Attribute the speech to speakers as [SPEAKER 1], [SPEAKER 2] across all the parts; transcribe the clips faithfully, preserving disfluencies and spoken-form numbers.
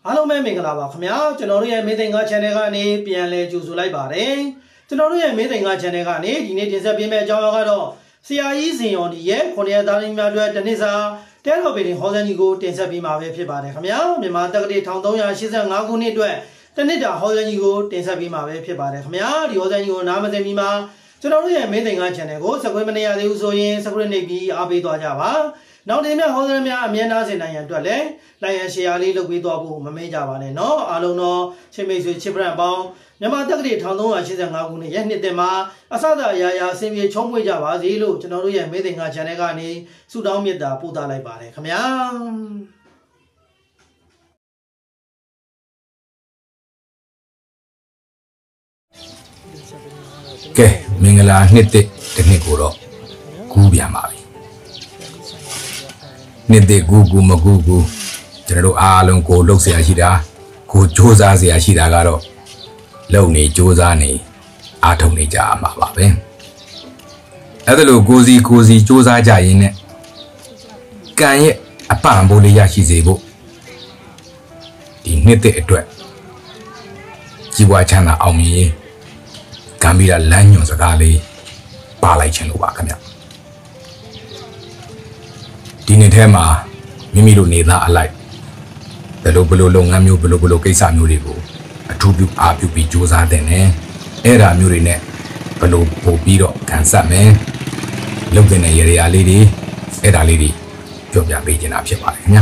[SPEAKER 1] အားလုံးပဲမင်္ဂလာပါခင်ဗျာကျွန်တော်တို့ရဲ့မင်းသိင္ကာ channel ကနေပြန်လဲကြိုဆိုလိုက်ပါတယ်ကျွန်တော်တို့ရဲ့မင်းသိင္ကာ channel ကနေဒီနေ့တင်ဆက်ပေးမယ့်အကြောင်းအရာကတော့ဆရာကြီးဇင်ယော်ဒီရဲ့ခုနှစ်သားသမီးများအတွက်တနစ်စာတဲတော်ပေတင်ဟောစံကြီးကိုတင်ဆက်ပေးမှာပဲဖြစ်ပါတယ်ခင်ဗျာမြန်မာတက္ကသိုလ်one thousand three hundred eighty-fiveခုနှစ်အတွက်တနစ်တာဟောစံကြီးကိုတင်ဆက်ပေးမှာပဲဖြစ်ပါတယ်ခင်ဗျာဒီဟောစံကြီးကိုနားမသိမီမှာကျွန်တော်တို့ရဲ့မင်းသိင္ကာ channel ကို subscribe မနေရသေးဘူးဆိုရင် subscribe နှိပ်ပြီးအားပေးသွားကြပါနောက်တင်မြဟောစံများအမြဲတမ်းစင်နိုင်ရန်အတွက်လည်း like and share လေးလုပ်ပေးသွားဖို့မမေ့ကြပါနဲ့เนาะအားလုံးတော့ချစ်မိတ်ဆွေချစ်ပရန်ပေါင်းမြန်မာတက္ကသိုလ်one thousand three hundred eighty-fiveခုနှစ်ရဲ့နှစ်တင်မှာအစသာရာရာအစဉ်ပြေချုံးပွေကြပါစေလို့ကျွန်တော်တို့ရဲ့မင်းသိင္ကာ channel ကနေဆုတောင်းမေတ္တာပို့သလိုက်ပါတယ်ခင်ဗျာ
[SPEAKER 2] ကဲမင်္ဂလာနှစ်တစ်တစ်နှစ်ကိုတော့ကူးပြန်ပါပြီနှစ်တစ်ကူးကူးမကူးကူးကျွန်တော်တို့အားလုံးကိုလှုပ်เสียရှိတာကိုစ조사เสียရှိတာကတော့လုံနေစ조사နေအားထုတ်နေကြမှာပါပဲအဲ့ဒါလို့ကိုစီကိုစီစ조사ကြရင်နဲ့ကံရဲ့အပံပိုးလေးရရှိစေဖို့ဒီနှစ်တစ်အတွက်ကြီးပွားချမ်းသာအောင်မြင်ရေးကံပြီးတာလမ်းညွန်စကားလေးပါလိုက်ခြင်းလို့ပါခင်ဗျဒီနေ့ထဲမှာမိမိတို့နေသားအလိုက်ဘယ်လိုဘယ်လိုလုပ်ငန်းမျိုးဘယ်လိုဘယ်လိုကိစ္စမျိုးတွေကိုအထူးပြုအားပြုပြီးစ조사တဲ့နဲ့အဲ့ဒါမျိုးတွေနဲ့ဘယ်လိုပို့ပြီးတော့ခံစားမယ်လုပ်တဲ့ရရလေးတွေအဲ့ဒါလေးတွေပြောပြပေးချင်တာဖြစ်ပါတယ်ခင်ဗျ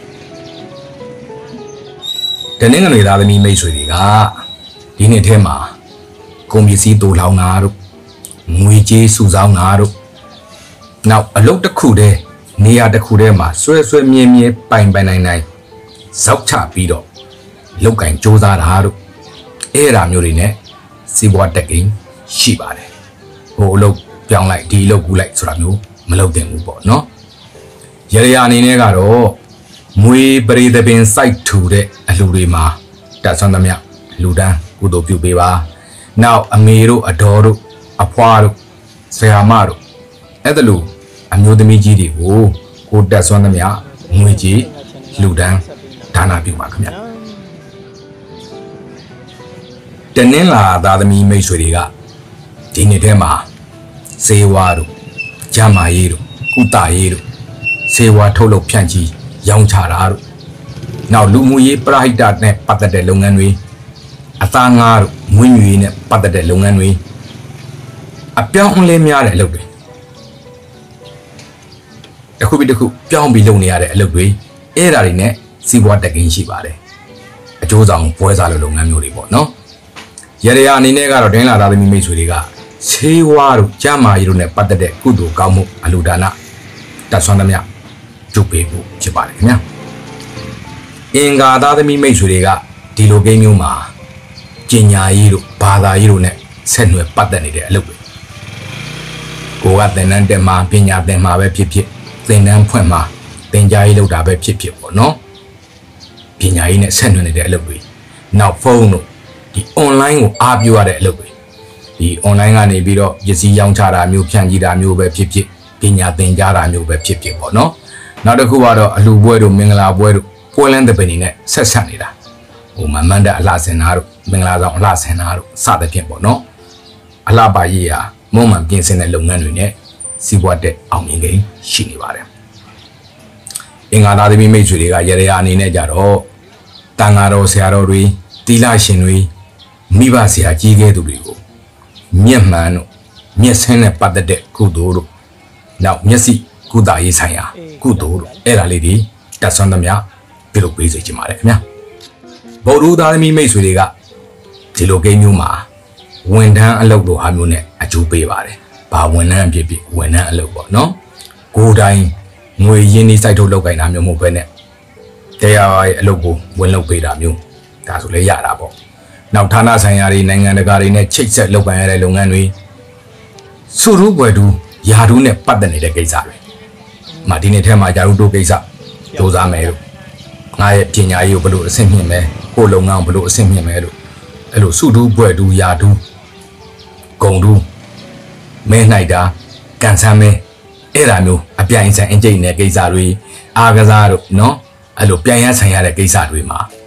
[SPEAKER 2] တနင်္ဂနွေသားသမီးမိတ်ဆွေတွေကဒီနေ့ထဲမှာကုန်ပစ္စည်းတိုးလောင်တာတို့ငွေကြေးစုဆောင်းတာတို့နောက်အလုပ်တစ်ခုတည်းနေရာတစ်ခုတည်းမှာဆွဲဆွဲမြဲမြဲပိုင်ပိုင်နိုင်နိုင်ဇောက်ချပြီးတော့လောက်ကင်စ조사တာတို့အဲ့ဒါမျိုးတွေနဲ့စီးပွားတက်ကိန်းရှိပါတယ်ဟိုအလုပ်ပြောင်းလိုက်ဒီအလုပ်ကူးလိုက်ဆိုတာမျိုးမလုပ်သင့်ဘူးပေါ့နော်ရရအနေနဲ့ကတော့မွေပရိသပင်စိုက်ထူတဲ့အလှူတွေမှာတက်ဆွမ်းသမျှလူတန်းကုသိုလ်ပြုပေးပါနောက်အမေတို့အတော်တို့အဖွားတို့ဆရာမတို့အဲ့ဒါလို့အမျိုးသမီးကြီးတွေကိုကိုတက်ဆွမ်းသမျှငွေကြီးလူတန်းဒါနပြုပါခင်ဗျတနင်္လာသားသမီးမိတ်ဆွေတွေကဒီနေ့ထဲမှာစေဝါတို့ဂျမာရေးတို့ကုသရေးတို့စေဝါထုတ်လုပ်ဖြန့်ချီရောင်းချတာတို့နောက်လူမှုရေးပရဟိတနဲ့ပတ်သက်တဲ့လုပ်ငန်းတွေအသားငါးတို့မွေးမြူရေးနဲ့ပတ်သက်တဲ့လုပ်ငန်းတွေအပြောင်းအလဲများတဲ့အလုပ်တွေတစ်ခုပြီးတစ်ခုပြောင်းပြီးလုပ်နေရတဲ့အလုပ်တွေအဲ့ဒါတွေနဲ့စီးပွားတက်ကိန်းရှိပါတယ်အကျိုးဆောင်ပွဲစားလိုလုပ်ငန်းမျိုးတွေပေါ့နော်ရရအနေနဲ့ကတော့ဒင်းလာသားသမီးမိတ်ဆွေတွေကဆေးဝါးတို့ကျန်းမာရေးတို့နဲ့ပတ်သက်တဲ့ကုသိုလ်ကောင်းမှုအလှူဒါနတက်ဆွမ်းသမျှကျုပ်ပေးဖို့ဖြစ်ပါတယ်ခင်ဗျာအင်္ဂါသားသမီးမိတ်ဆွေတွေကဒီလိုကိန်းမျိုးမှာကျင်ညာရေးတို့ဘာသာရေးတို့နဲ့ဆက်နွယ်ပတ်သက်နေတဲ့အလုပ်တွေကိုကသင်တန်းတက်မှာပညာသင်မှာပဲဖြစ်ဖြစ်သင်တန်းဖွင့်မှာသင်ကြားရေးလုပ်တာပဲဖြစ်ဖြစ်ပေါ့နော်ပညာရေးနဲ့ဆက်နွယ်နေတဲ့အလုပ်တွေနောက်ဖုန်းတို့ဒီ online ကိုအားပြုရတဲ့အလုပ်တွေဒီ online ကနေပြီးတော့ပစ္စည်းရောင်းချတာမျိုးဖြန့်ချိတာမျိုးပဲဖြစ်ဖြစ်ပညာသင်ကြားတာမျိုးပဲဖြစ်ဖြစ်ပေါ့နော်နောက်တစ်ခုကတော့အလှပွဲတို့မင်္ဂလာပွဲတို့ပွဲလန်းတဲ့ပင်တွေနဲ့ဆက်ဆက်နေတာဟိုမမန္တအလှဆင်တာတို့မင်္ဂလာဆောင်အလှဆင်တာတို့စသဖြင့်ပေါ့နော်အလှပါရေးရာမုံမှန်ပြင်ဆင်တဲ့လုပ်ငန်းတွေနဲ့စီးပွားတက်အောင်မြင်ကိန်းရှိနေပါတယ်အင်္ဂါသားသမီးမိတ်ဆွေတွေကရရအနေနဲ့ကြတော့တန်ဃာတော်ဆရာတော်တွေသီလရှင်တွေမိဘဆရာကြီးခဲ့သူတွေကိုမျက်မှန်တို့မျက်စင်းနဲ့ပတ်သက်တဲ့ကုသိုလ်တို့နောက်မျက်စိကုသရေးဆိုင်ရာကုသိုလ်တို့အဲ့ဒါလေးတွေတက်ဆွမ်းသမျှပြုလုပ်ပေးစေချင်ပါတယ်ခင်ဗျာဗုဒ္ဓသားသမီးမိတ်ဆွေတွေကဒီလိုကိန်းမျိုးမှာဝန်ထမ်းအလုပ်လိုအားမျိုးနဲ့အကျိုးပေးပါတယ်ဘာဝန်ထမ်းအဖြစ်ဖြစ်ဝန်ထမ်းအလုပ်ပေါ့နော်ကိုယ်တိုင်ငွေရင်းနှီးစိုက်ထုတ်လုပ်ကိုင်တာမျိုးမဟုတ်ဘဲနဲ့တရားရဲ့အလုပ်ကိုဝင်လုပ်ပေးတာမျိုးဒါဆိုလည်းရတာပေါ့နောက်ဌာနဆိုင်ရာတွေနိုင်ငံတကာတွေနဲ့ချိတ်ဆက်လုပ်ကိုင်ရတဲ့လုပ်ငန်းတွေစုရူပွဲတူယာတူးနဲ့ပတ်သက်နေတဲ့ကိစ္စတွေမှဒီနေ့ထဲမှာယာတူးတို့ကိစ္စစူးစမ်းမယ်လို့ငါရဲ့ပညာရေးကိုဘယ်လိုအဆင့်မြင့်မယ်ကိုယ်လုပ်ငန်းကိုဘယ်လိုအဆင့်မြင့်မယ်လို့အဲ့လိုစုတူးပွဲတူယာတူးဂုံတူးမဲနိုင်တာကန်ဆန်းမဲအဲ့ဒါမျိုးအပြိုင်ဆိုင်အကျိတ်နဲ့ကိစ္စတွေအားကစားတို့နော်အဲ့လိုပြန်ရဆိုင်ရတဲ့ကိစ္စတွေမှာ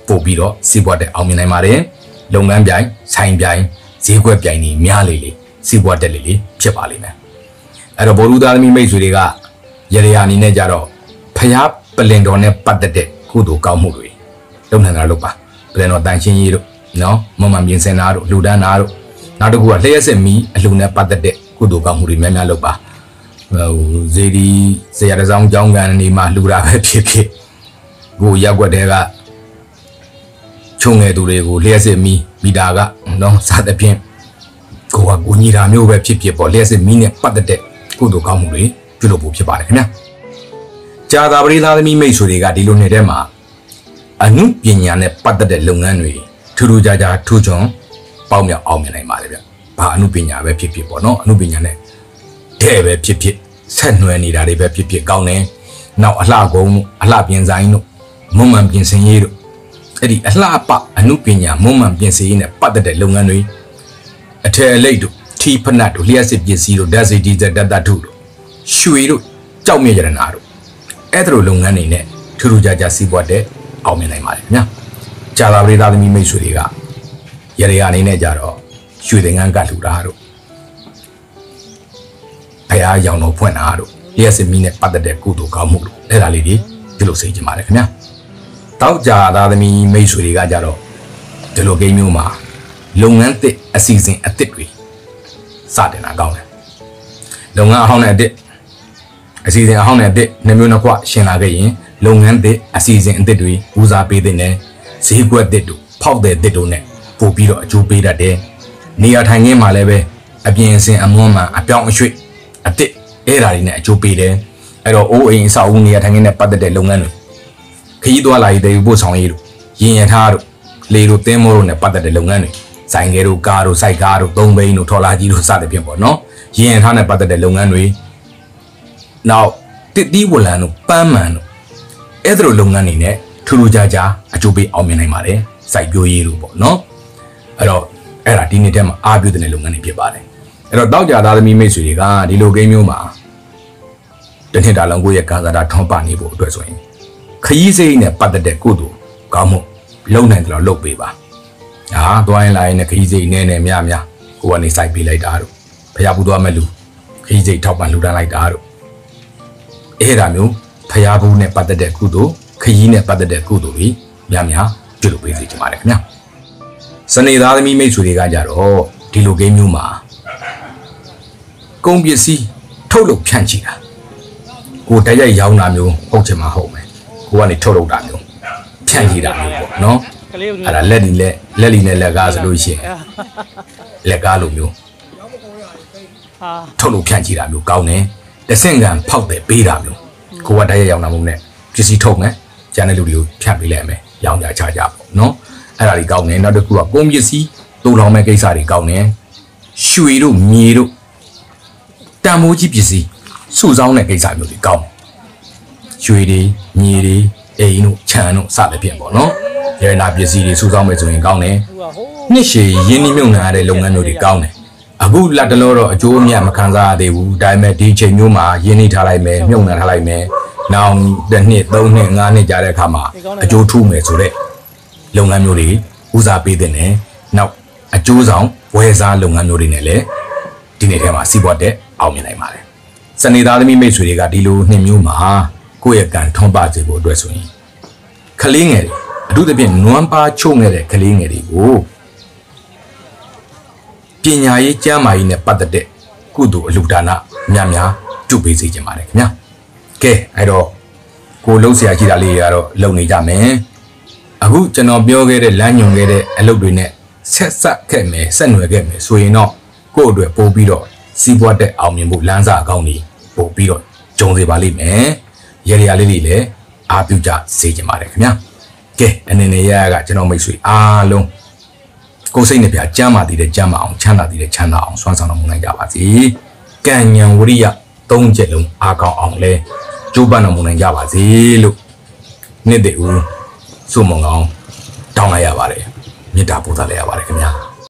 [SPEAKER 2] ပို့ပြီးတော့စီးပွားတက်အောင်မြင်နိုင်ပါတယ်လုပ်ငန်းပြိုင်ဆိုင်ပြိုင်ဈေးကွက်ပြိုင်နေများလေလေစီးပွားတက်လေလေဖြစ်ပါလိမ့်မယ်အဲ့တော့ဘောလူသားသမီးမိတ်ဆွေတွေကရရအနေနဲ့ကြတော့ဖျားပလင်တော်နဲ့ပတ်သက်တဲ့ကုသိုလ်ကောင်းမှုတွေလုပ်နိုင်တာလုပ်ပါပလင်တော်တန်ရှင်းရေးတို့နော်မမှန်ပြင်စင်တာတို့လူဒန်းတာတို့နောက်တစ်ခုကလျှက်စစ်မီအလှနဲ့ပတ်သက်တဲ့ကုသိုလ်ကောင်းမှုတွေများများလုပ်ပါဟိုဇေဒီဆရာတစောင်းကျောင်းကန်နေမှာလှူတာပဲဖြစ်ဖြစ်ကိုရက်ွက်တဲ့ကချုံငယ်သူတွေကိုလျှက်စစ်မီမီတာကနော်စသဖြင့်ကိုကကိုညီတာမျိုးပဲဖြစ်ဖြစ်ပေါ့လျှက်စစ်မီနဲ့ပတ်သက်တဲ့ကုသိုလ်ကောင်းမှုတွေပြုလုပ်ဖို့ဖြစ်ပါတယ်ခင်ဗျာကြာသာပရိသသမီးမိတ်ဆွေတွေကဒီလိုနေတဲ့မှာအနုပညာနဲ့ပတ်သက်တဲ့လုပ်ငန်းတွေထူးထူးခြားခြားထူးချွန်ပေါက်မြောက်အောင်မြင်နိုင်ပါတယ်ဗျဘာအနုပညာပဲဖြစ်ဖြစ်ပေါ့နော်အနုပညာနဲ့တဲ့ပဲဖြစ်ဖြစ်ဆက်နွယ်နေတာတွေပဲဖြစ်ဖြစ်ကောင်းတယ်နောက်အလှကုန်းအလှပြင်ဆိုင်တို့မွန်မှန်ပြင်ဆင်ရေးတို့အဲ့ဒီအလှပအနုပညာမွန်မှန်ပြင်ဆင်ရေးနဲ့ပတ်သက်တဲ့လုပ်ငန်းတွေအထည်အလိတ်တို့ထီဖနတ်တို့လျှက်စစ်ပစ္စည်းတို့ဓာတ်စီဒီဇယ်ဓာတ်သတ္ထုတို့ရွှေတို့ကြောက်မြရတနာတို့အဲ့ဒါလိုလုပ်ငန်းတွေနဲ့ထူးထူးခြားခြားစီးပွားတဲ့အောင်မြင်နိုင်ပါတယ်ခင်ဗျာကြာလာပရိသသမီးမိတ်ဆွေတွေကရရအနေနဲ့ကြတော့ရွှေသင်္ကန်းကလှူတာတို့ဖရာရောင်တော်ဖွင့်တာတို့လျှက်စစ်မီးနဲ့ပတ်သက်တဲ့ကုသိုလ်ကောင်းမှုတို့အဲ့ဒါလေးတွေပြုလုပ်စေချင်ပါတယ်ခင်ဗျာတောက်ကြာသားသမီးမိတ်ဆွေတွေကကြတော့ဒီလိုကိန်းမျိုးမှာလုပ်ငန်းသစ်အစီအစဉ်အသစ်တွေစတင်တာကောင်းတယ်လုပ်ငန်းအဟောင်းနဲ့အသစ်အစီအစဉ်အဟောင်းနဲ့အသစ်နှစ်မျိုးနှစ်ခွရှင်လာခဲ့ရင်လုပ်ငန်းသစ်အစီအစဉ်အသစ်တွေဦးစားပေးတဲ့နဲ့ဈေးကွက်သစ်တို့ဖောက်တဲ့သစ်တို့နဲ့ပို့ပြီးတော့အကျိုးပေးတတ်တယ်နေရာထိုင်ခင်းမှာလည်းပဲအပြင်အစင်အမွှန်းမှအပြောင်းအရွှေ့အသစ်အဲ့ဒါတွေနဲ့အကျိုးပေးတယ်အဲ့တော့အိုးအိမ်အဆောက်အဦနေရာထိုင်ခင်းနဲ့ပတ်သက်တဲ့လုပ်ငန်းတွေခရီးသွားလာရေးတွေပို့ဆောင်ရေးတို့ရင်ရထားတို့လေတို့သင်းမိုးတို့နဲ့ပတ်သက်တဲ့လုပ်ငန်းတွေဆိုင်ကယ်တို့ကားတို့စိုက်ကားတို့သုံးဘိန်းတို့ထော်လာကြီးတို့စသဖြင့်ပေါ့နော်ရင်ရထားနဲ့ပတ်သက်တဲ့လုပ်ငန်းတွေနောက်တစ်တီးဝလံတို့ပန်းမှန်တို့အဲ့ဒါလိုလုပ်ငန်းတွေနဲ့ထူးထူးခြားခြားအကျိုးပေးအောင်မြင်နိုင်ပါတယ်စိုက်ပျိုးရေးတို့ပေါ့နော်အဲ့တော့အဲ့ဒါဒီနေ့တည်းမှာအားပြုတဲ့လုပ်ငန်းတွေဖြစ်ပါတယ်အဲ့တော့တောက်ကြသားသမီးမိတ်ဆွေတွေကဒီလိုကိန်းမျိုးမှာတနေ့တာလုံးကိုရဲ့ကံစားတာထွန်းပနေဖို့အတွက်ဆိုရင်ခရီးစိတ်နဲ့ပတ်သက်တဲ့ကုသိုလ်ကောင်းမှုလုံနိုင်တယ်လို့လုပ်ပေးပါဟာသွားရင်လာရင်ခရီးစိတ်နဲ့နဲ့များများကိုကနေစိုက်ပေးလိုက်တာတို့ဖျားပူသွားမဲ့လူခရီးစိတ်ထောက်ပံ့လှူဒန်းလိုက်တာတို့အဲ့ဒါမျိုးဖျားဘူးနဲ့ပတ်သက်တဲ့ကုသိုလ်ခရီးနဲ့ပတ်သက်တဲ့ကုသိုလ်တွေများများပြုလုပ်ပေးစေချင်ပါတယ်ခင်ဗျာစနေသားသမီးမိတ်ဆွေတွေကကြတော့ဒီလိုကိန်းမျိုးမှာကုန်ပစ္စည်းထုတ်လုပ်ဖြန့်ချိတာကိုတရိုက်ရောင်းတာမျိုးဟုတ်ချင်မှာဟုတ်မယ်ကိုကနေထုတ်လုပ်တာမျိုးဖြန့်ချိတာမျိုးပေါ့နော်အဲ့ဒါလက်ဒီလက်လက်လီနဲ့လက်ကားဆိုလို့ရှိရင်လက်ကားလိုမျိုးထုတ်လုပ်ဖြန့်ချိတာမျိုးကောင်းတယ်တဆင့်ကံဖောက်တယ်ပေးတာမျိုးကိုကတရိုက်ရောင်းတာမျိုးနဲ့ပစ္စည်းထုတ်မယ်ကျန်တဲ့လူတွေကိုဖြန့်ပေးလိုက်မယ်ရောင်းကြချကြပေါ့နော်အဲ့ဒါတွေကောင်းတယ်နောက်တစ်ခုကကုန်ပစ္စည်းတူလောင်မဲ့ကိစ္စတွေကောင်းတယ်ရွှေတို့မြေတို့တန်မိုးကြီးပစ္စည်းစုဆောင်းတဲ့ကိစ္စမျိုးတွေကောင်းရွှေတွေမြေတွေအိမ်တို့ခြံတို့စသဖြင့်ပေါ့နော်ရတနာပစ္စည်းတွေစုဆောင်းမယ်ဆိုရင်ကောင်းတယ်နှစ်ရှည်ရင်းနှီးမြှုပ်နှံရတဲ့လုပ်ငန်းမျိုးတွေကောင်းတယ်အခုလက်တလောတော့အကျိုးအမြတ်မခံစားရသေးဘူးဒါပေမဲ့ဒီချိန်မျိုးမှာရင်းနှီးထားလိုက်မယ်မြှုပ်နှံထားလိုက်မယ်နောက်တစ်နှစ်သုံးနှစ်ငါးနှစ်ကြာတဲ့အခါမှာအကျိုးထူးမယ်ဆိုတဲ့လုပ်ငန်းမျိုးတွေဦးစားပေးတဲ့နဲ့နောက်အကျိုးဆောင်ဝယ်စားလုပ်ငန်းမျိုးတွေနဲ့လည်းဒီနေ့ထဲမှာစီးပွားတဲ့အောင်မြင်နိုင်ပါတယ်စနေသားသမီးမိတ်ဆွေတွေကဒီလိုနှစ်မျိုးမှာကိုယ့်ရဲ့ကံထွန်းပစေဖို့အတွက်ဆိုရင်ကလေးငယ်တွေအထူးသဖြင့်နွမ်းပါချုံနေတဲ့ကလေးငယ်တွေကိုပညာရေးကျမ်းမာရေးနဲ့ပတ်သက်တဲ့ကုသိုလ်အလှူဒါနများများပြုပေးစေချင်ပါတယ်ခင်ဗျာကဲအဲ့တော့ကိုလှုပ်ရှားကြည့်တာလေးတွေကတော့လုပ်နေကြမယ်အခုကျွန်တော်ပြောခဲ့တဲ့လမ်းညွန်ခဲ့တဲ့အလုပ်တွေနဲ့ဆက်ဆက်ခဲ့မယ်ဆက်နွယ်ခဲ့မယ်ဆိုရင်တော့ကိုယ့်အတွက်ပို့ပြီးတော့စီးပွားတဲ့အောင်မြင်ဖို့လမ်းစာအကောင်းကြီးပို့ပြီးတော့ကြုံစေပါလိမ့်မယ်ရရလေးလေးလည်းအားပြုကြစေချင်ပါတယ်ခင်ဗျာကဲအနေနဲ့ရရကကျွန်တော်မိတ်ဆွေအားလုံးကိုယ်စိတ်နဲ့ပြကျမ်းမာတည်တဲ့ကျမ်းမာအောင်ချမ်းသာတည်တဲ့ချမ်းသာအောင်စွမ်းဆောင်တော်မူနိုင်ကြပါစေကံဉဏ်ဝရိယသုံးချက်လုံးအားကောင်းအောင်လဲကျိုးပန်းတော်မူနိုင်ကြပါစေလို့နှစ်တည်းဦးစုမုံကောင်းတောင်းလိုက်ရပါတယ်မေတ္တာပို့သလိုက်ရပါတယ်ခင်ဗျာ